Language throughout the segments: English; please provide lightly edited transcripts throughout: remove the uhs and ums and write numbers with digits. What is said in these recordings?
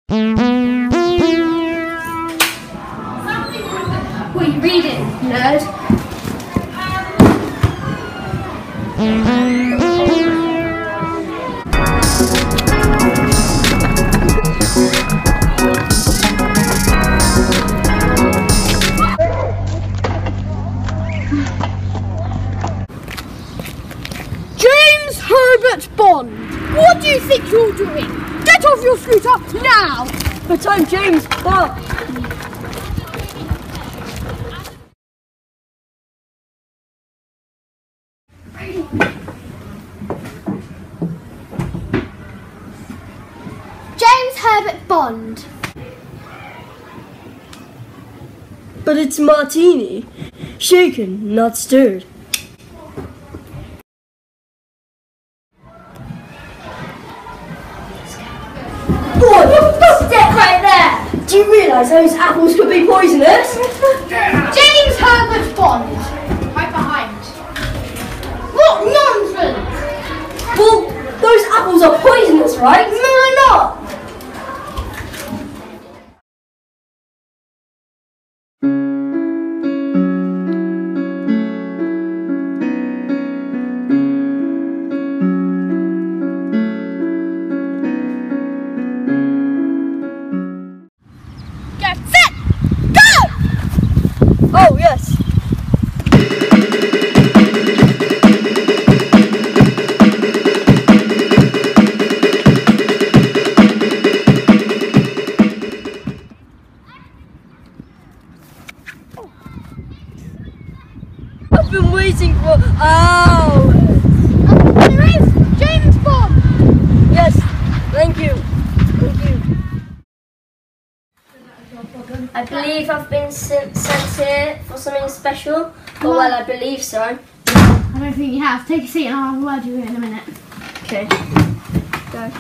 What are you reading, nerd? James Herbert Bond, what do you think you're doing? Get off your scooter now! But I'm James Bond. James Herbert Bond. But it's martini. Shaken, not stirred. Boy, stick right there! Do you realise those apples could be poisonous? James Herbert Bond. Right behind. What nonsense! Well, those apples are poisonous, right? No, they're not. Get set! Go! Oh, yes. I've been waiting for hours. There is James Bond! Yes, thank you. Thank you. I believe I've been sent here for something special. Oh, well, I believe so. I don't think you have. Take a seat and I'll have a word with you in a minute. Okay. Go.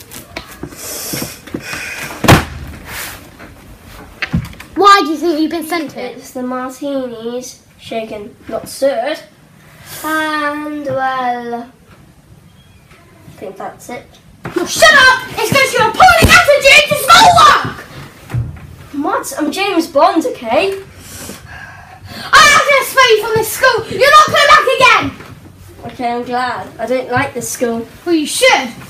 Why do you think you've been sent here? It's the martinis, shaken, not stirred. And, well, I think that's it. Oh, shut up! It's because you're appalling attitude to schoolwork! What? I'm James Bond, okay? I have to expel you from this school! You're not coming back again! Okay, I'm glad. I don't like this school. Well, you should.